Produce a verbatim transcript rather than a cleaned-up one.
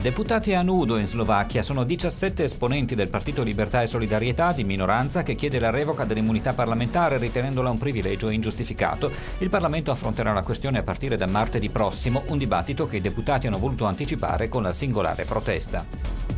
Deputati a nudo in Slovacchia. Sono diciassette esponenti del Partito Libertà e Solidarietà di minoranza che chiede la revoca dell'immunità parlamentare ritenendola un privilegio ingiustificato. Il Parlamento affronterà la questione a partire da martedì prossimo, un dibattito che i deputati hanno voluto anticipare con la singolare protesta.